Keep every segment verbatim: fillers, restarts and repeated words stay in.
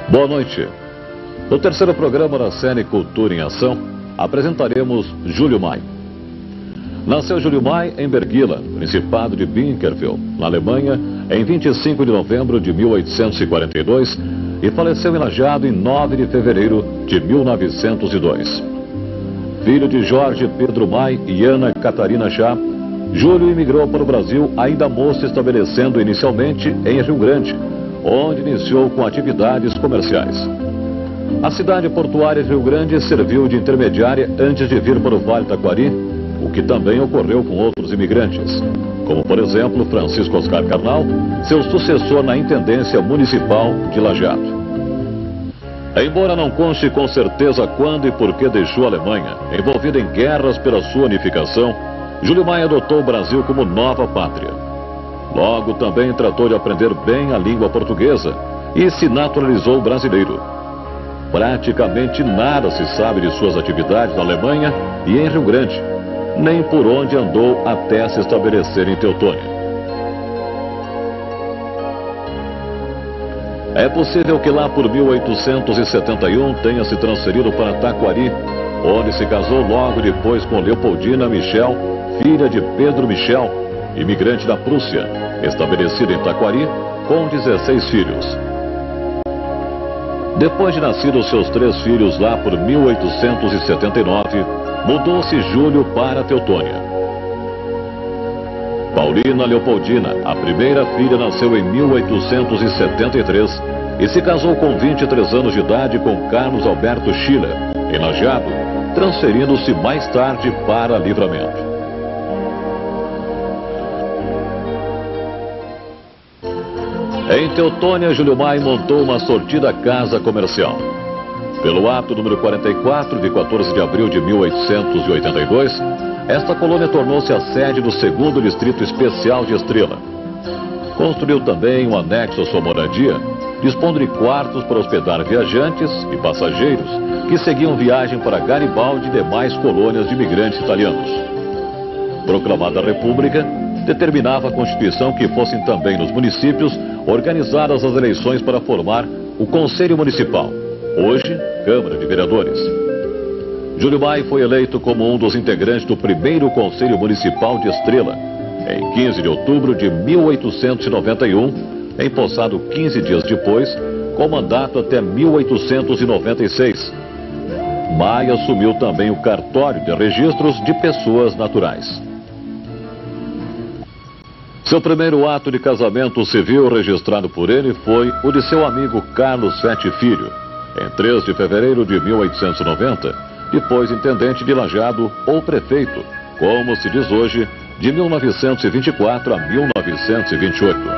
Boa noite. No terceiro programa da série Cultura em Ação, apresentaremos Júlio Maia. Nasceu Júlio Maia em Berguila, Principado de Binkerfeld, na Alemanha, em vinte e cinco de novembro de mil oitocentos e quarenta e dois e faleceu em Lajeado em nove de fevereiro de mil novecentos e dois. Filho de Jorge Pedro Maia e Ana Catarina Chá, Júlio imigrou para o Brasil ainda moço, estabelecendo inicialmente em Rio Grande, onde iniciou com atividades comerciais. A cidade portuária de Rio Grande serviu de intermediária antes de vir para o Vale do Taquari, o que também ocorreu com outros imigrantes, como por exemplo Francisco Oscar Carnal, seu sucessor na Intendência Municipal de Lajeado. Embora não conste com certeza quando e por que deixou a Alemanha, envolvida em guerras pela sua unificação, Júlio Maia adotou o Brasil como nova pátria. Logo também tratou de aprender bem a língua portuguesa e se naturalizou brasileiro. Praticamente nada se sabe de suas atividades na Alemanha e em Rio Grande, nem por onde andou até se estabelecer em Teutônia. É possível que lá por mil oitocentos e setenta e um tenha se transferido para Taquari, onde se casou logo depois com Leopoldina Michel, filha de Pedro Michel, imigrante da Prússia, estabelecida em Taquari, com dezesseis filhos. Depois de nascidos seus três filhos lá por mil oitocentos e setenta e nove, mudou-se Júlio para Teutônia. Paulina Leopoldina, a primeira filha, nasceu em mil oitocentos e setenta e três e se casou com vinte e três anos de idade com Carlos Alberto Schiller, em Lajeado, transferindo-se mais tarde para Livramento. Em Teutônia, Júlio Maia montou uma sortida casa comercial. Pelo ato número quarenta e quatro, de quatorze de abril de mil oitocentos e oitenta e dois, esta colônia tornou-se a sede do segundo Distrito Especial de Estrela. Construiu também um anexo à sua moradia, dispondo de quartos para hospedar viajantes e passageiros que seguiam viagem para Garibaldi e demais colônias de imigrantes italianos. Proclamada a República, determinava a Constituição que fossem também nos municípios organizadas as eleições para formar o Conselho Municipal, hoje Câmara de Vereadores. Júlio Maia foi eleito como um dos integrantes do primeiro Conselho Municipal de Estrela, em quinze de outubro de mil oitocentos e noventa e um, empossado quinze dias depois, com mandato até mil oitocentos e noventa e seis. Maia assumiu também o cartório de registros de pessoas naturais. Seu primeiro ato de casamento civil registrado por ele foi o de seu amigo Carlos Sete Filho, em três de fevereiro de mil oitocentos e noventa, depois intendente de Lajeado ou prefeito, como se diz hoje, de mil novecentos e vinte e quatro a mil novecentos e vinte e oito.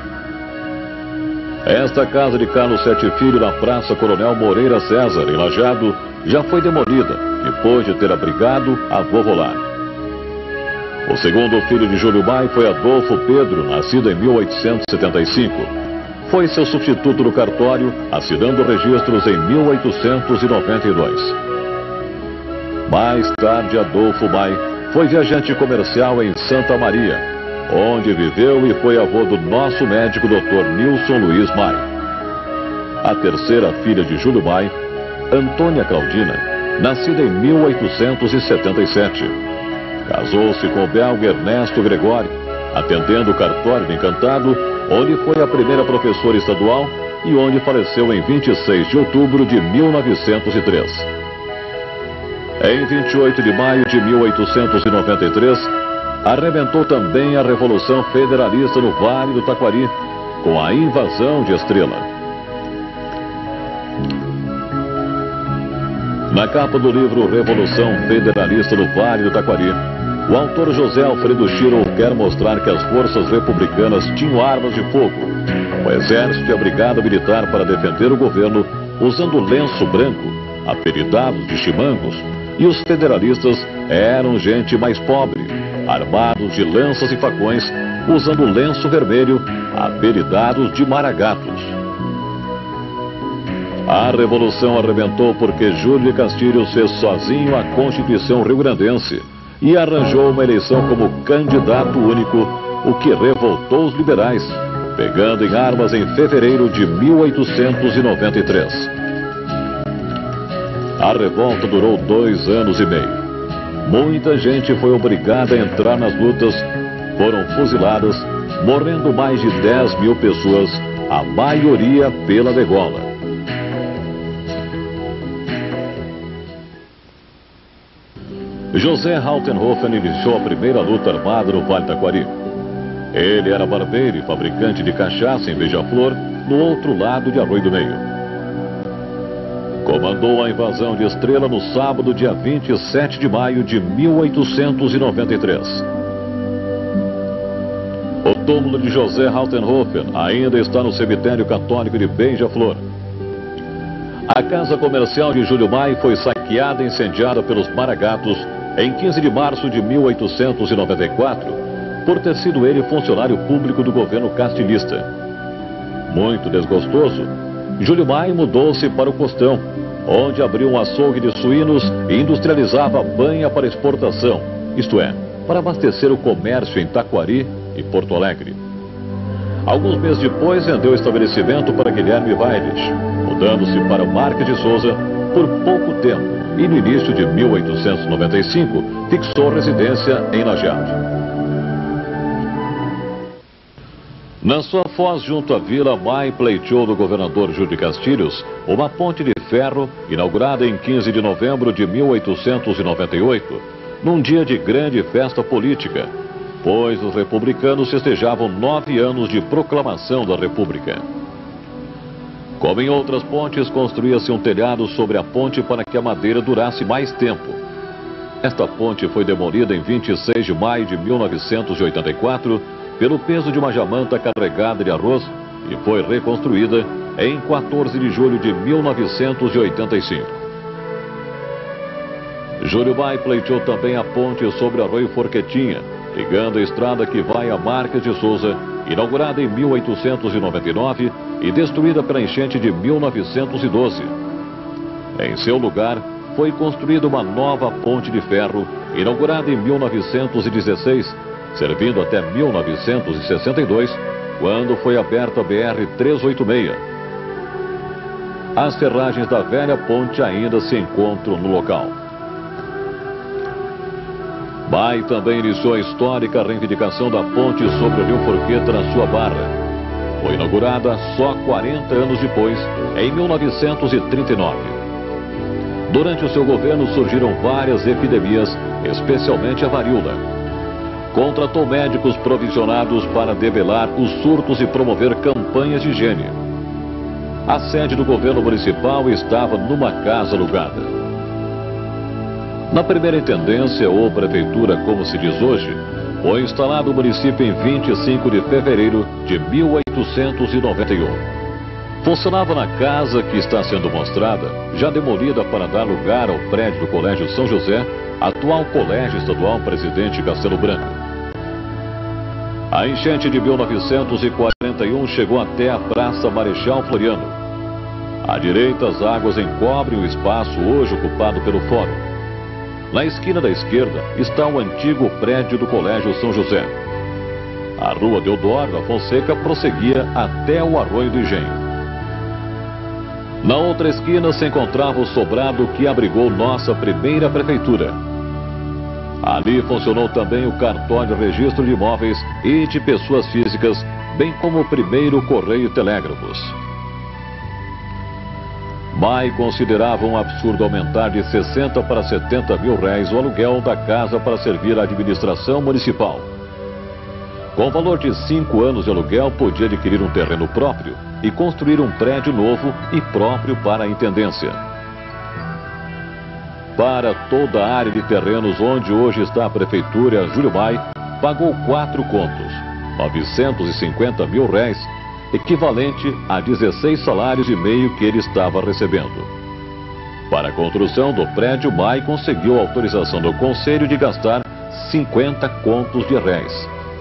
Esta casa de Carlos Sete Filho na Praça Coronel Moreira César, em Lajeado, já foi demolida, depois de ter abrigado a Vovolar. O segundo filho de Júlio Maia foi Adolfo Pedro, nascido em mil oitocentos e setenta e cinco. Foi seu substituto no cartório, assinando registros em mil oitocentos e noventa e dois. Mais tarde, Adolfo Maia foi viajante comercial em Santa Maria, onde viveu e foi avô do nosso médico doutor Nilson Luiz Maia. A terceira filha de Júlio Maia, Antônia Claudina, nascida em mil oitocentos e setenta e sete. Casou-se com o belga Ernesto Gregório, atendendo o cartório de Encantado, onde foi a primeira professora estadual e onde faleceu em vinte e seis de outubro de mil novecentos e três. Em vinte e oito de maio de mil oitocentos e noventa e três, arrebentou também a Revolução Federalista no Vale do Taquari, com a invasão de Estrela. Na capa do livro Revolução Federalista no Vale do Taquari, o autor José Alfredo Schirol quer mostrar que as forças republicanas tinham armas de fogo, o exército e a brigada militar para defender o governo usando lenço branco, apelidados de chimangos, e os federalistas eram gente mais pobre, armados de lanças e facões, usando lenço vermelho, apelidados de maragatos. A Revolução arrebentou porque Júlio Castilhos fez sozinho a Constituição rio-grandense e arranjou uma eleição como candidato único, o que revoltou os liberais, pegando em armas em fevereiro de mil oitocentos e noventa e três. A revolta durou dois anos e meio. Muita gente foi obrigada a entrar nas lutas, foram fuziladas, morrendo mais de dez mil pessoas, a maioria pela degola. José Rautenhofen iniciou a primeira luta armada no Vale do Taquari. Ele era barbeiro e fabricante de cachaça em Beija-Flor, no outro lado de Arroio do Meio. Comandou a invasão de Estrela no sábado, dia vinte e sete de maio de mil oitocentos e noventa e três. O túmulo de José Rautenhofen ainda está no cemitério católico de Beija-Flor. A casa comercial de Júlio Maia foi saqueada e incendiada pelos Maragatos em quinze de março de mil oitocentos e noventa e quatro, por ter sido ele funcionário público do governo castilhista. Muito desgostoso, Júlio Maia mudou-se para o Costão, onde abriu um açougue de suínos e industrializava banha para exportação, isto é, para abastecer o comércio em Taquari e Porto Alegre. Alguns meses depois, vendeu o estabelecimento para Guilherme Weyrich, mudando-se para Marques de Souza por pouco tempo e no início de mil oitocentos e noventa e cinco fixou residência em Lajeado. Na sua foz junto à vila, Maia pleiteou do governador Júlio de Castilhos uma ponte de ferro inaugurada em quinze de novembro de mil oitocentos e noventa e oito, num dia de grande festa política, pois os republicanos festejavam nove anos de proclamação da República. Como em outras pontes, construía-se um telhado sobre a ponte para que a madeira durasse mais tempo. Esta ponte foi demolida em vinte e seis de maio de mil novecentos e oitenta e quatro pelo peso de uma jamanta carregada de arroz e foi reconstruída em quatorze de julho de mil novecentos e oitenta e cinco. Júlio Maia pleiteou também a ponte sobre Arroio Forquetinha, ligando a estrada que vai a Marques de Souza, inaugurada em mil oitocentos e noventa e nove e destruída pela enchente de mil novecentos e doze. Em seu lugar, foi construída uma nova ponte de ferro, inaugurada em mil novecentos e dezesseis, servindo até mil novecentos e sessenta e dois, quando foi aberta a B R trezentos e oitenta e seis. As ferragens da velha ponte ainda se encontram no local. Maia também iniciou a histórica reivindicação da ponte sobre o Rio Forqueta na sua barra. Foi inaugurada só quarenta anos depois, em mil novecentos e trinta e nove. Durante o seu governo surgiram várias epidemias, especialmente a varíola. Contratou médicos provisionados para debelar os surtos e promover campanhas de higiene. A sede do governo municipal estava numa casa alugada. Na primeira intendência ou prefeitura, como se diz hoje, foi instalado o município em vinte e cinco de fevereiro de mil oitocentos e noventa e um. Funcionava na casa que está sendo mostrada, já demolida para dar lugar ao prédio do Colégio São José, atual Colégio Estadual Presidente Castelo Branco. A enchente de mil novecentos e quarenta e um chegou até a Praça Marechal Floriano. À direita, as águas encobrem o espaço hoje ocupado pelo Fórum. Na esquina da esquerda está o antigo prédio do Colégio São José. A rua Deodoro da Fonseca prosseguia até o Arroio do Engenho. Na outra esquina se encontrava o sobrado que abrigou nossa primeira prefeitura. Ali funcionou também o cartório de registro de imóveis e de pessoas físicas, bem como o primeiro correio e telégrafos. Maia considerava um absurdo aumentar de sessenta para setenta mil réis o aluguel da casa para servir à administração municipal. Com o valor de cinco anos de aluguel, podia adquirir um terreno próprio e construir um prédio novo e próprio para a intendência. Para toda a área de terrenos onde hoje está a prefeitura, Júlio Maia pagou quatro contos, novecentos e cinquenta mil réis, equivalente a dezesseis salários e meio que ele estava recebendo. Para a construção do prédio, Maia conseguiu a autorização do conselho de gastar cinquenta contos de réis.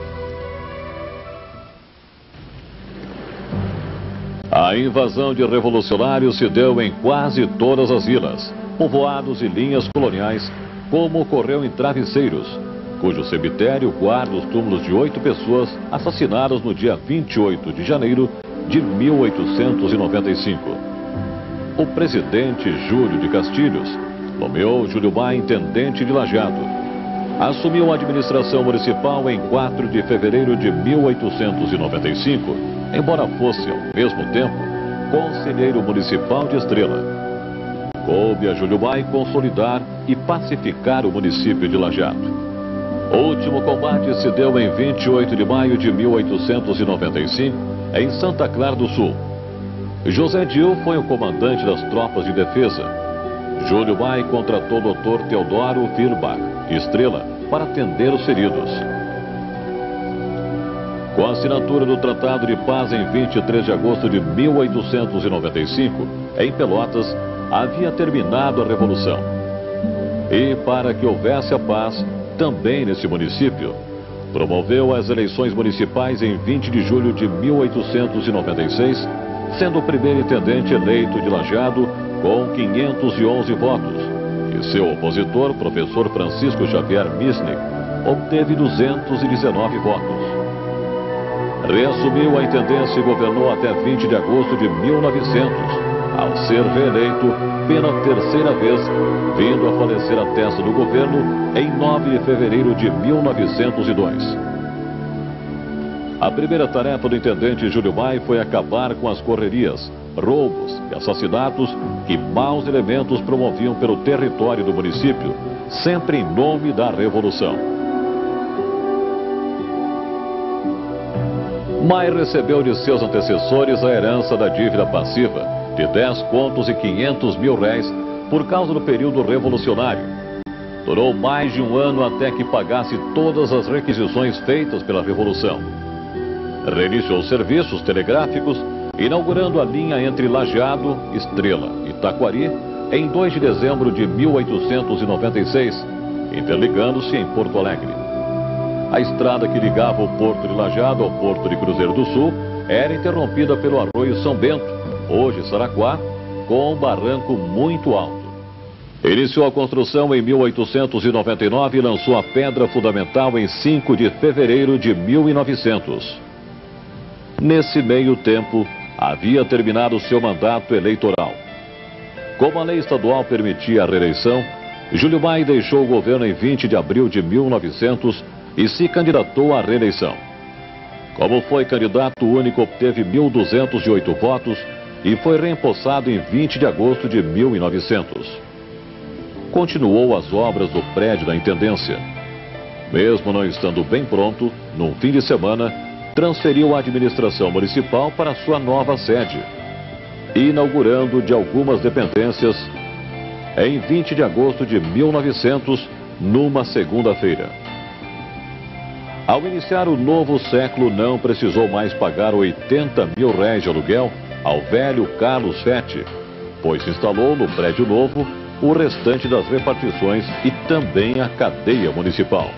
A invasão de revolucionários se deu em quase todas as vilas, povoados e linhas coloniais, como ocorreu em Travesseiros, cujo cemitério guarda os túmulos de oito pessoas assassinadas no dia vinte e oito de janeiro de mil oitocentos e noventa e cinco. O presidente Júlio de Castilhos nomeou Júlio Maia intendente de Lajeado. Assumiu a administração municipal em quatro de fevereiro de mil oitocentos e noventa e cinco, embora fosse, ao mesmo tempo, conselheiro municipal de Estrela. Coube a Júlio Maia consolidar e pacificar o município de Lajeado. O último combate se deu em vinte e oito de maio de mil oitocentos e noventa e cinco, em Santa Clara do Sul. José Dil foi o comandante das tropas de defesa. Júlio Maia contratou o doutor Teodoro Filbach, de Estrela, para atender os feridos. Com a assinatura do Tratado de Paz em vinte e três de agosto de mil oitocentos e noventa e cinco, em Pelotas, havia terminado a Revolução. E para que houvesse a paz, também nesse município, promoveu as eleições municipais em vinte de julho de mil oitocentos e noventa e seis, sendo o primeiro intendente eleito de Lajeado com quinhentos e onze votos, e seu opositor, professor Francisco Xavier Misnik, obteve duzentos e dezenove votos. Reassumiu a intendência e governou até vinte de agosto de mil e novecentos, ao ser reeleito pela terceira vez, vindo a falecer a testa do governo em nove de fevereiro de mil novecentos e dois. A primeira tarefa do intendente Júlio Maia foi acabar com as correrias, roubos e assassinatos que maus elementos promoviam pelo território do município, sempre em nome da Revolução. Maia recebeu de seus antecessores a herança da dívida passiva de dez contos e quinhentos mil réis por causa do período revolucionário. Durou mais de um ano até que pagasse todas as requisições feitas pela Revolução. Reiniciou serviços telegráficos, inaugurando a linha entre Lajeado, Estrela e Taquari em dois de dezembro de mil oitocentos e noventa e seis, interligando-se em Porto Alegre. A estrada que ligava o Porto de Lajeado ao Porto de Cruzeiro do Sul era interrompida pelo arroio São Bento, hoje Saraquá, com um barranco muito alto. Iniciou a construção em mil oitocentos e noventa e nove e lançou a pedra fundamental em cinco de fevereiro de mil e novecentos. Nesse meio tempo, havia terminado seu mandato eleitoral. Como a lei estadual permitia a reeleição, Júlio Maia deixou o governo em vinte de abril de mil e novecentos e se candidatou à reeleição. Como foi candidato único, obteve mil duzentos e oito votos e foi reempossado em vinte de agosto de mil e novecentos. Continuou as obras do prédio da intendência. Mesmo não estando bem pronto, num fim de semana, transferiu a administração municipal para sua nova sede, inaugurando de algumas dependências em vinte de agosto de mil e novecentos, numa segunda-feira. Ao iniciar o novo século, não precisou mais pagar oitenta mil réis de aluguel ao velho Carlos Fete, pois instalou no prédio novo o restante das repartições e também a cadeia municipal.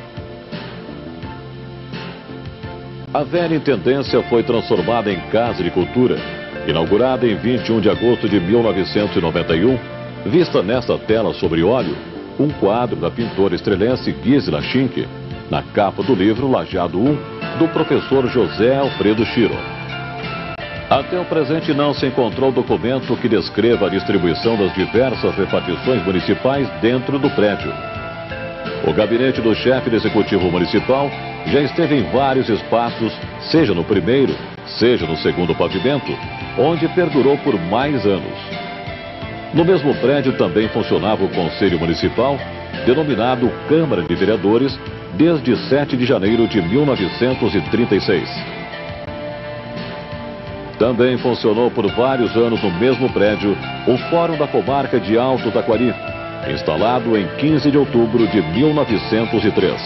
A velha intendência foi transformada em Casa de Cultura, inaugurada em vinte e um de agosto de mil novecentos e noventa e um, vista nesta tela sobre óleo, um quadro da pintora estrelense Gisela Schinck, na capa do livro Lajeado um, do professor José Alfredo Chiro. Até o presente não se encontrou documento que descreva a distribuição das diversas repartições municipais dentro do prédio. O gabinete do chefe do executivo municipal já esteve em vários espaços, seja no primeiro, seja no segundo pavimento, onde perdurou por mais anos. No mesmo prédio também funcionava o Conselho Municipal, denominado Câmara de Vereadores, desde sete de janeiro de mil novecentos e trinta e seis. Também funcionou por vários anos no mesmo prédio o Fórum da Comarca de Alto Taquari, instalado em quinze de outubro de mil novecentos e três.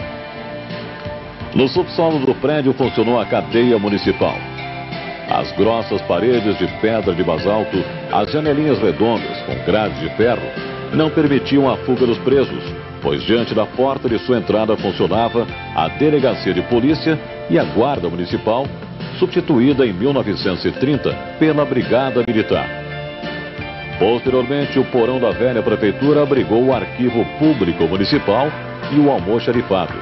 No subsolo do prédio funcionou a cadeia municipal. As grossas paredes de pedra de basalto, as janelinhas redondas com grades de ferro, não permitiam a fuga dos presos, pois diante da porta de sua entrada funcionava a Delegacia de Polícia e a Guarda Municipal, substituída em mil novecentos e trinta pela Brigada Militar. Posteriormente, o porão da velha prefeitura abrigou o Arquivo Público Municipal e o almoxarifado.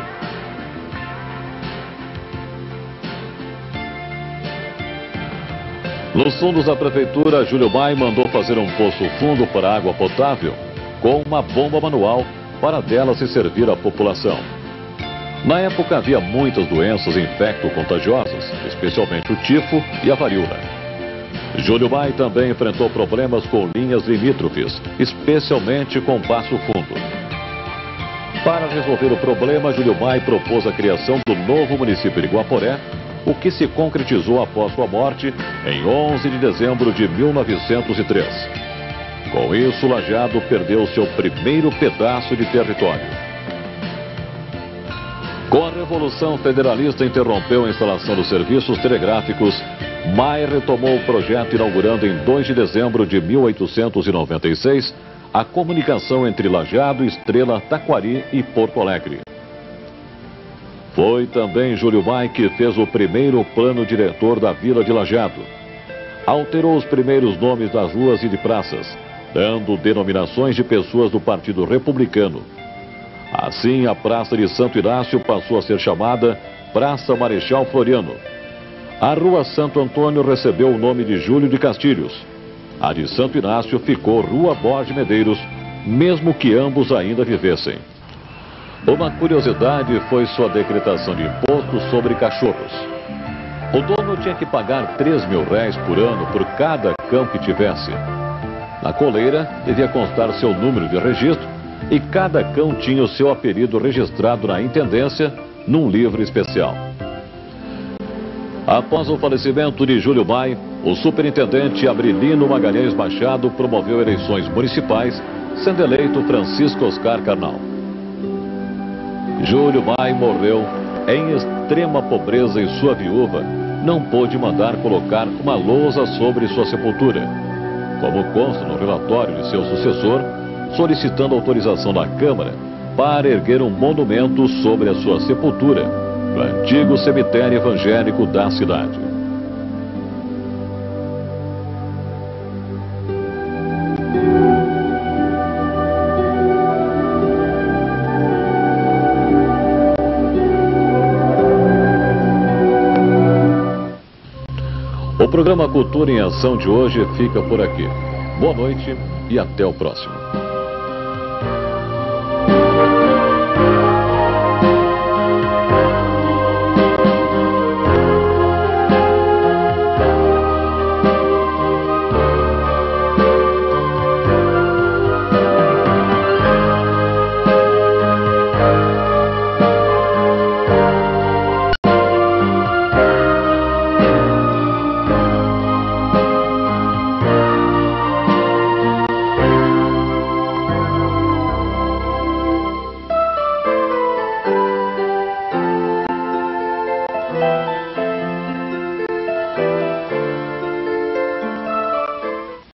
Nos fundos da prefeitura, Júlio Mai mandou fazer um poço fundo para água potável com uma bomba manual para dela se servir à população. Na época havia muitas doenças infecto-contagiosas, especialmente o tifo e a varíola. Júlio Mai também enfrentou problemas com linhas limítrofes, especialmente com Passo Fundo. Para resolver o problema, Júlio Mai propôs a criação do novo município de Guaporé, o que se concretizou após sua morte em onze de dezembro de mil novecentos e três. Com isso, Lajeado perdeu seu primeiro pedaço de território. Com a Revolução Federalista interrompeu a instalação dos serviços telegráficos, Mai retomou o projeto inaugurando em dois de dezembro de mil oitocentos e noventa e seis a comunicação entre Lajeado, Estrela, Taquari e Porto Alegre. Foi também Júlio Mai que fez o primeiro plano diretor da Vila de Lajeado. Alterou os primeiros nomes das ruas e de praças, dando denominações de pessoas do Partido Republicano. Assim, a Praça de Santo Inácio passou a ser chamada Praça Marechal Floriano. A Rua Santo Antônio recebeu o nome de Júlio de Castilhos. A de Santo Inácio ficou Rua Borges Medeiros, mesmo que ambos ainda vivessem. Uma curiosidade foi sua decretação de imposto sobre cachorros. O dono tinha que pagar três mil réis por ano por cada cão que tivesse. Na coleira devia constar seu número de registro e cada cão tinha o seu apelido registrado na intendência num livro especial. Após o falecimento de Júlio Mai, o superintendente Abrilino Magalhães Machado promoveu eleições municipais, sendo eleito Francisco Oscar Carnal. Júlio Mai morreu em extrema pobreza e sua viúva não pôde mandar colocar uma lousa sobre sua sepultura, como consta no relatório de seu sucessor, solicitando autorização da Câmara para erguer um monumento sobre a sua sepultura, no antigo cemitério evangélico da cidade. O programa Cultura em Ação de hoje fica por aqui. Boa noite e até o próximo.